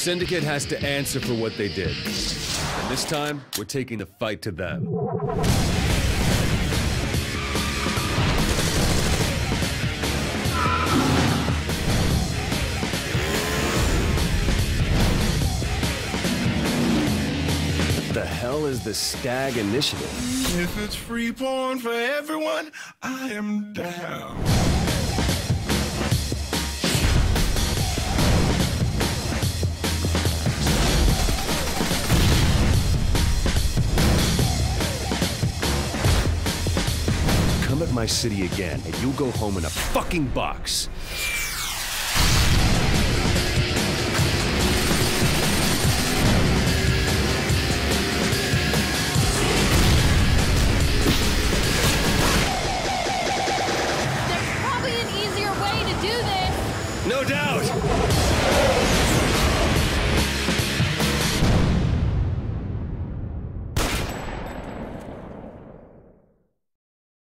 Syndicate has to answer for what they did. And this time, we're taking the fight to them. What the hell is the Stag Initiative? If it's free porn for everyone, I am down. Come at my city again, and you'll go home in a fucking box. There's probably an easier way to do this. No doubt!